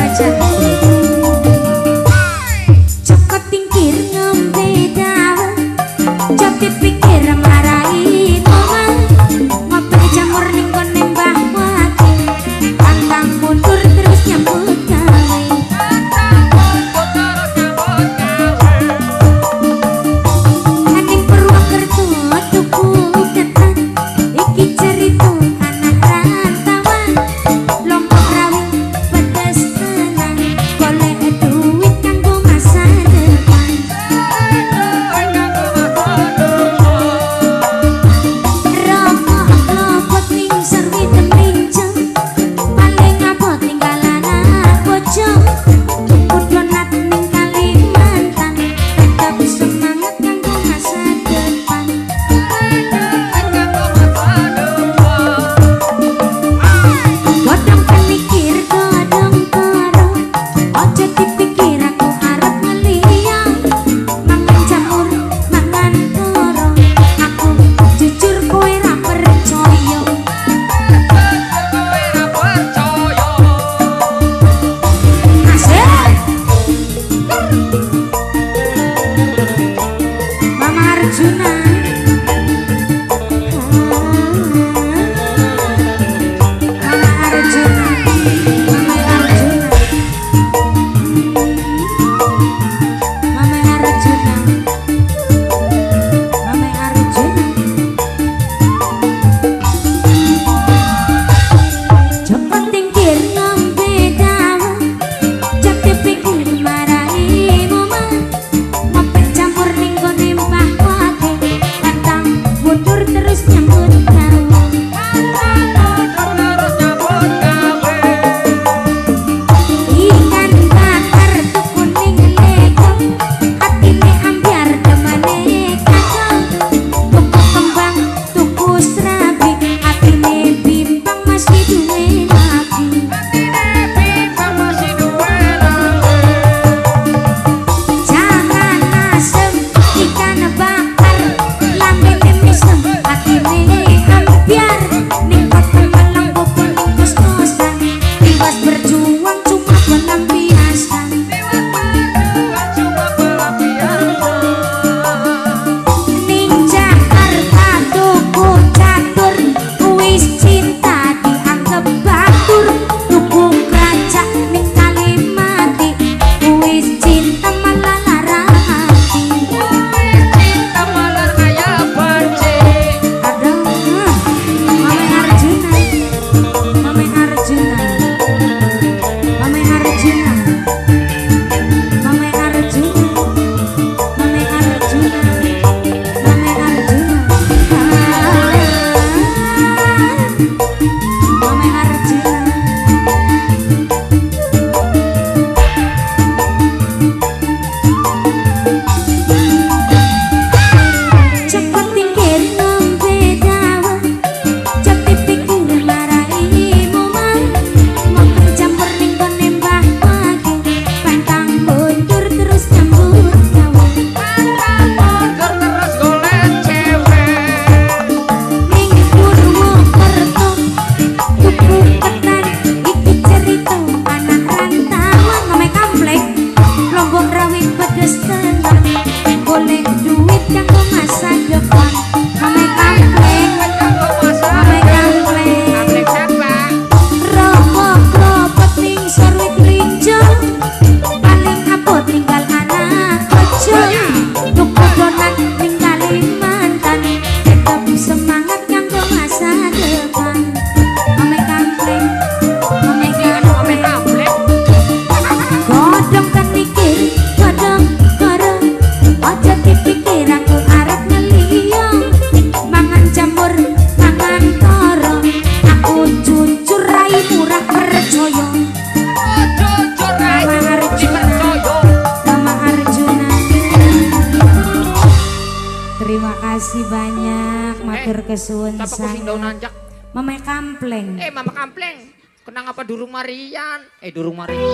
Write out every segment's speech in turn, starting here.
kesuwun saya. Mama Kampleng. Mama Kampleng. Kenang apa Durung Marian? Durung Marian.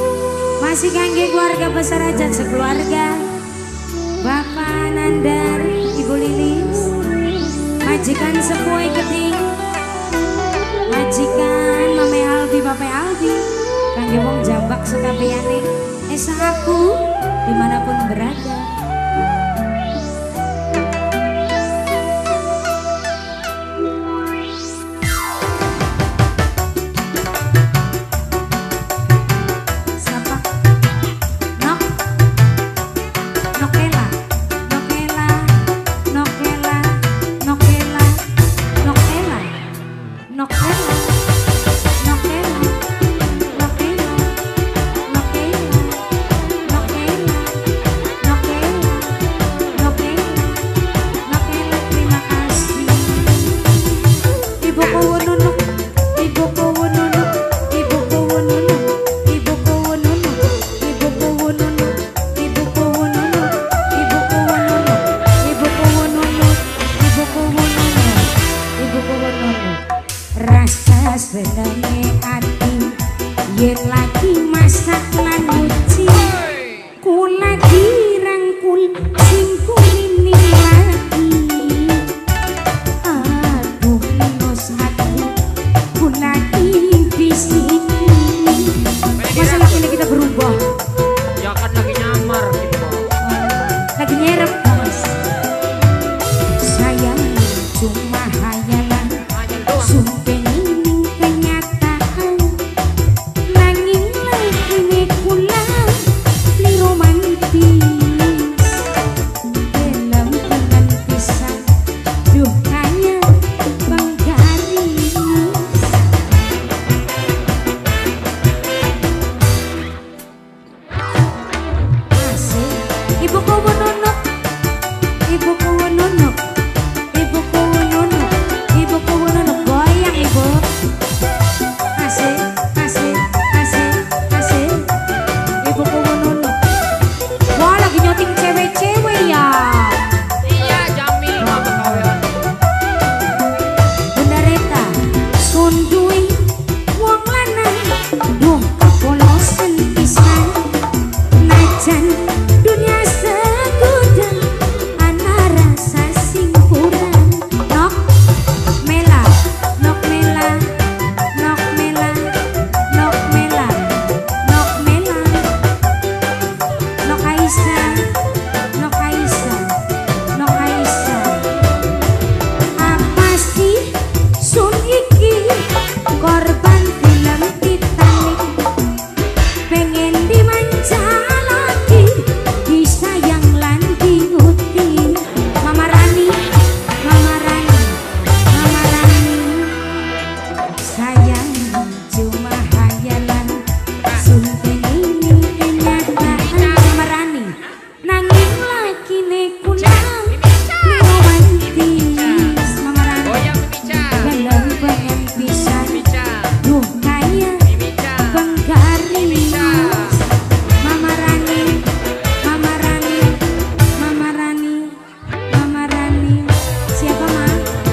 Masih kangge keluarga besar aja sekeluarga. Bapak Nandar, Ibu Lilis, majikan Sepuai Keting, majikan Mame Albi, Bapak Albi, Kangge wong jambak sekabehane esa aku dimanapun berada. Sapa? Nok. Nokela. Nokela. Nokela. Nokela. Nokela. Nokela. Rasa senenge ati yen lagi masak lan nyuci kula dirangkul sing kuning lagi aduh minus hati kula di sini masa lagi kita berubah Ya kan lagi nyamar gitu. lagi nyerep mas sayang cuma hayalan Hanya doang. sumpah ini kenyataan nanging lagi nih kula li romantis dalam dengan pisah duh kaya bang garis asik ibuku menunuk ibuku menunuk ibuku menunuk ibuku menunuk goyang ibu asik asik asik asik ibuku menunuk wah lagi nyoting cewek-cewek ya Iya, Jamil mah bekawean. Bunda Reta sundui wong lanang duh kapolosen pisan najan dunia segudang ana rasa sing kurang nok mela nok mela nok mela nok mela nok mela nok Aisyah nok Aisyah nok Aisyah apa sih sun iki korban film Titanic pengen dimanja lagi disayang lan diuti Mama Rani Mama Rani Mama Rani sayang cuma hayalan sumpah ini kenyataan Mama Rani nanging lagi nekulang romantis Mama Rani Goyang Mimica. dalam pengen pisan Mimica. duh kaya Mimica. penggaris Mama Rani Mama Rani Mama Rani Mama Rani siapa ma?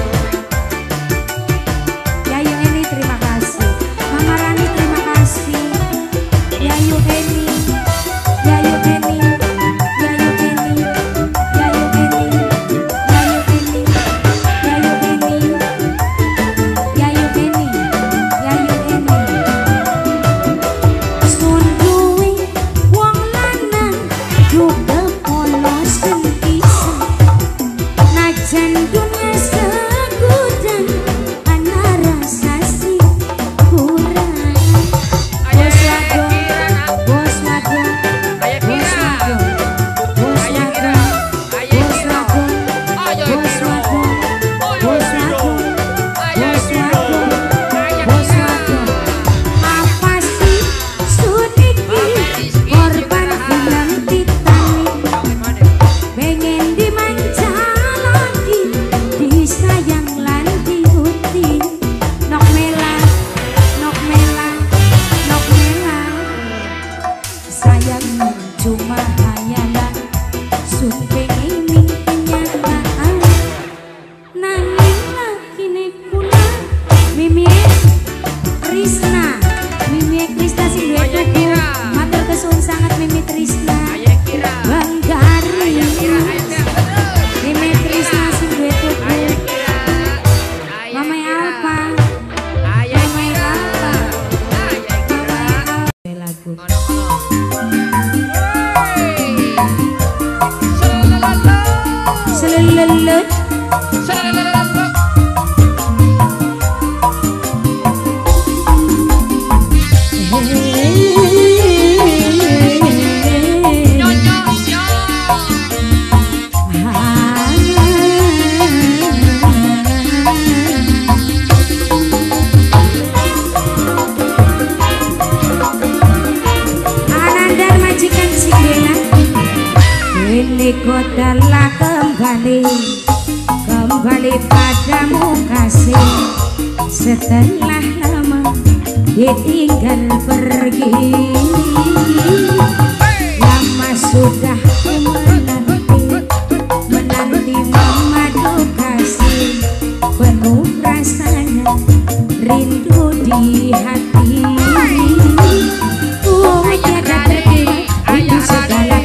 Yayu Eni terima kasih Mama Rani terima kasih Yayu Eni Yayu Eni Yayu Eni Yayu Eni Yayu Eni Yayu Eni Yayu Eni Yayu Eni sundui wong lanang juga polosen pisan najan dunia segudang ana rasa sing kurang Ayah bos wadon Kira. bos wadon bos Ayah Kira. wadon Ayah bos Kira. wadon Ayah bos Kira. wadon Ayah bos Kira. wadon Ayah bos Kira. wadon Ayah bos Kira. wadon apa sih suniki korban film Titanic Bagaimana? pengen dimanja lagi disayang lan diuti nok mela nok mela nok mela sayang cuma hayalan sumpah ini kenyataan nanging lagi nih kula Mimi Krisna Mimi Krisna sing duwe Ayah tuku Kira. matur kesuwun sangat Mimi Krisna Ayah Kira. Bang Garis Ayah Kira. Ayah Kira. Mimi Krisna sing duwe tuku Ayah Kira. Ayah Mama Kira. Alfa lagu. Selelet. Ini kodalah kembali padamu kasih. Setelah lama ditinggal pergi, lama sudah menanti memadu kasih. Penuh rasanya rindu di hati. Tiada terkira rindu segala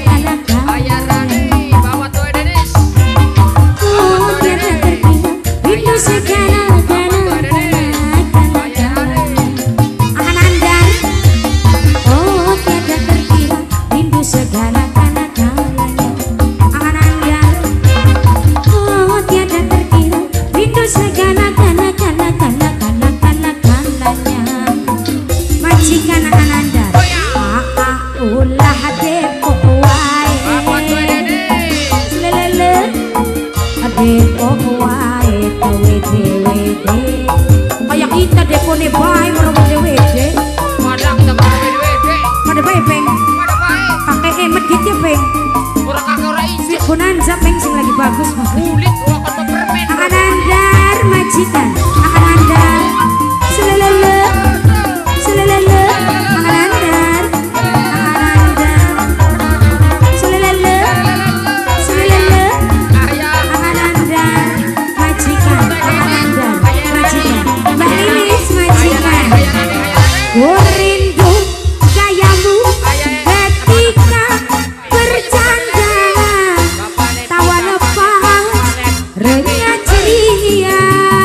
kayak kita depone bae merobot DWD. Padahal kita pada bae peng. Pakai emet gitu ya peng. Ora kakek ora isi. Bonanza peng sing lagi bagus mah. Kulit gua kon permen. Akan andar majikan. Akan andar. Selelele. Selelele. Akan andar. Akan andar. Selelele. Selelele. Akan andar majikan. Akan andar majikan. Mbak Lilis majikan. Rindu gayamu ketika bercanda, tawa lepas renyah ceria.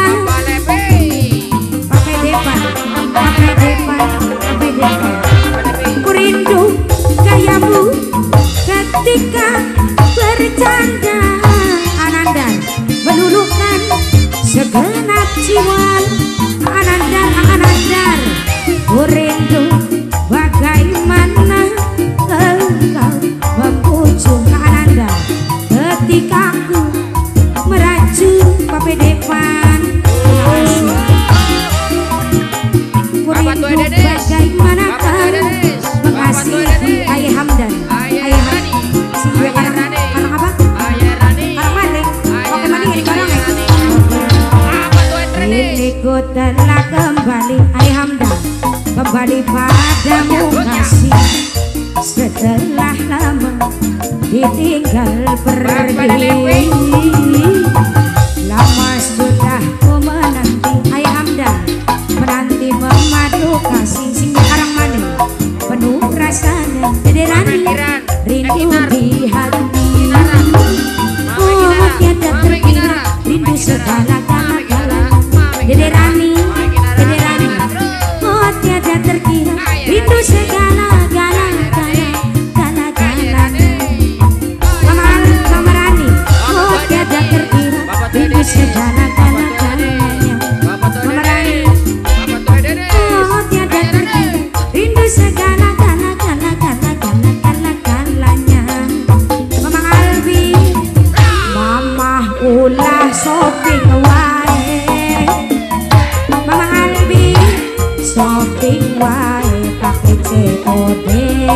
Pakai depan, pakai depan, pakai depan. Ku rindu gayamu ketika bercanda. Anandar meluluhkan segenap jiwa. Anandar, Anandar, ku rindu bagaimana engkau membujuk Anandar ketika aku meracun pape depan. Ku rindu bagaimana kau mengasihi Ayah Hamdan. Ayah Hamdan sehingga karang apa? Karang maling. Oke maling ini karang ya. Ini ku telah kembali Ayah Hamdan, kembali padamu kasih. Setelah lama ditinggal pergi, lama sudah ku menanti Ayah Hamdan, menanti memadu kasih. Sing karang maning penuh rasanya dederani rindu di hati. Oh tiada terkira rindu segala Dederani, Dederani, oh tiada terkira rindu segala Mama Rani, oh tiada terkira rindu segala Mama Rani, oh tiada terkira rindu segala Mama Albi, Mama ulah shopping shopping wae pakai COD.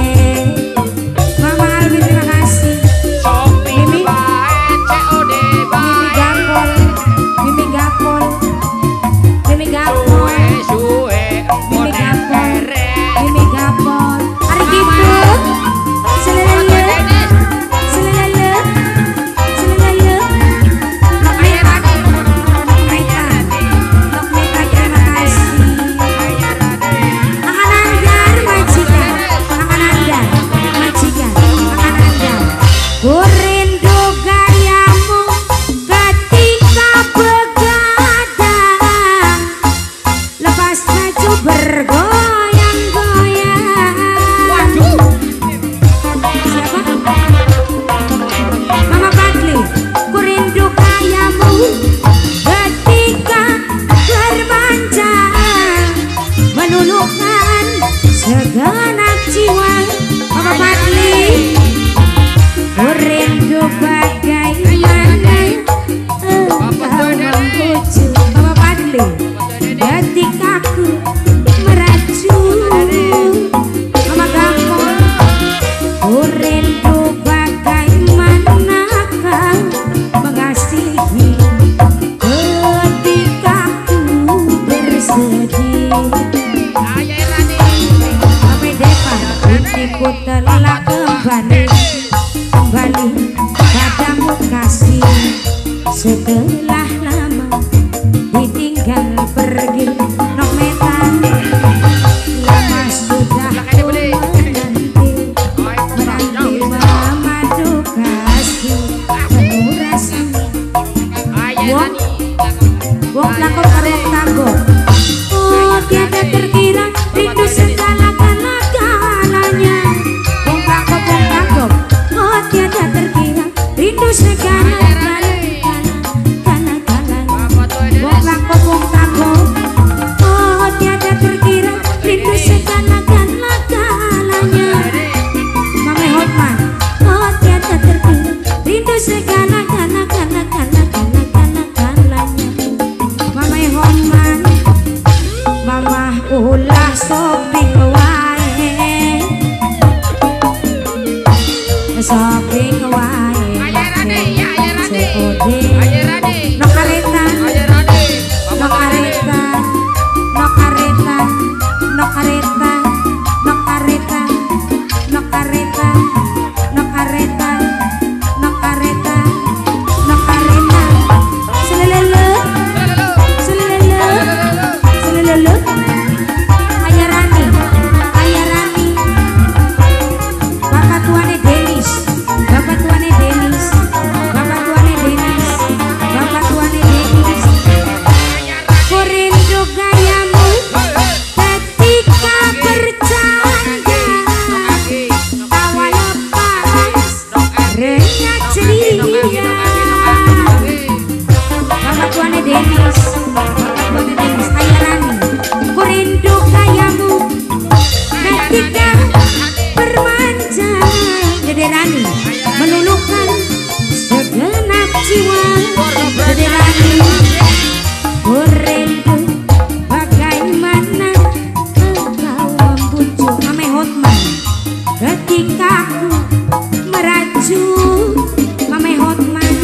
Mama Albi terima kasih. Shopping wae COD bae. Mimi gapol. Mimi gapol. Mimi gapol. Mimi gapol. Ari kiput. Selelele. Selelele. Selelele. Nokmeta. Nokmeta. Nokmeta terima kasih. Akan andar majikan, akan andar. Kini ku telah kembali padamu kasih. Setelah lama ditinggal pergi nok metan, lama sudah ku menanti memadu kasih penuh rasa. Wong lakon karo tanggo, oh tiada terkira rindu segala-galanya. Wong tanggo, oh tiada terkira rindu segala-galanya. Wong tanggo, oh tiada terkira rindu segala-galanya. Mame Hotman, oh tiada terkira rindu segala-galanya. Mame Hotman, mamah ulah shopping wae, shopping wae. Seode no kareta, no kareta, no kareta, no kareta, no kareta, no kareta, no kareta, no kareta, no kareta. Selelele, selelele, selelele. Ayah Rani, bapak tuane Denis, bapak tuane Denis, bapak tuane Denis, bapak tuane Denis. Ku rindu gayamu ketika bercanda, tawa lepas renyah ceria. Bapak tuane Denis, Ayah Rani. Ku rindu gayamu ketika bermanja, Dede Rani meluluhkan segenap jiwa. Dede Rani, ku rindu bagaimana engkau membujuk. Mame Hotman, ketika ku merajuk. Mame Hotman,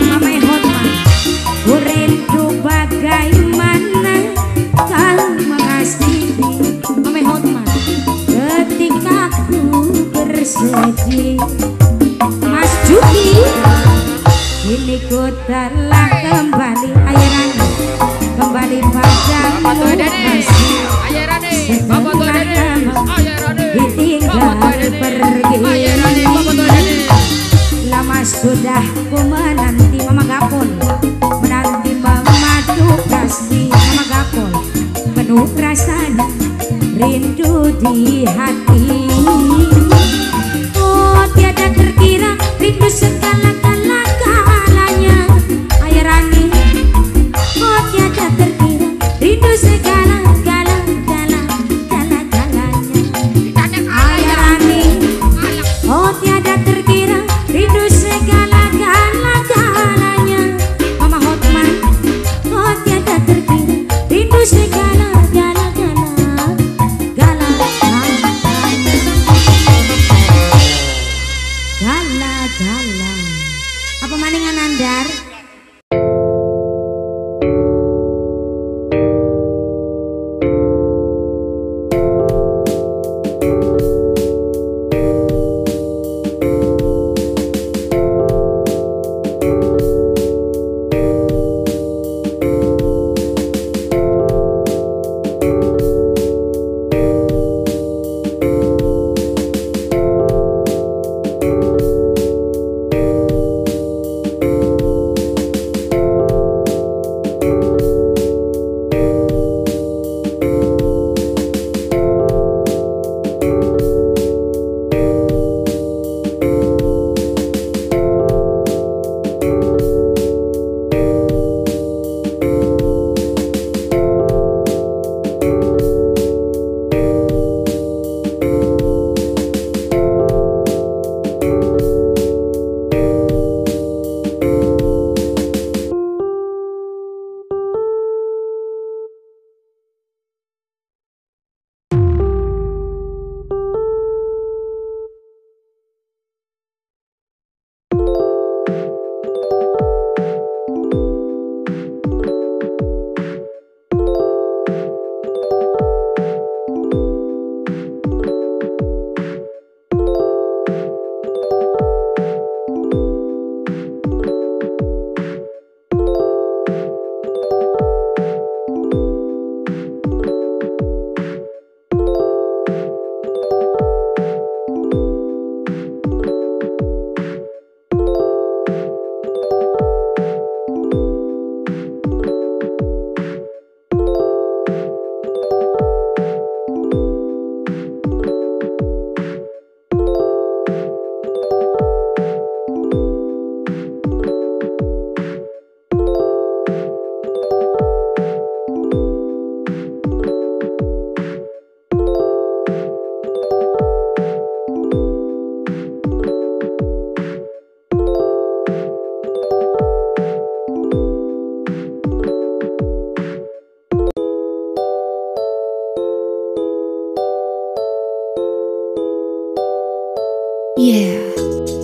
ku rindu bagaimana kau mengasihi. Mame Hotman, ketika ku bersedih. Mas Juki, kini ku telah kembali. Ayah Rani, kembali padamu kasih. Setelah lama ditinggal pergi, lama sudah ku menanti. Mama Gapon, menanti memadu kasih. Mama Gapon, penuh rasanya rindu di hati. Oh tiada terkira rindu segala-galanya. Ayah Rani, oh tiada terkira rindu segala-galanya. Ayah Rani, oh tiada terkira rindu segala-galanya. Yeah.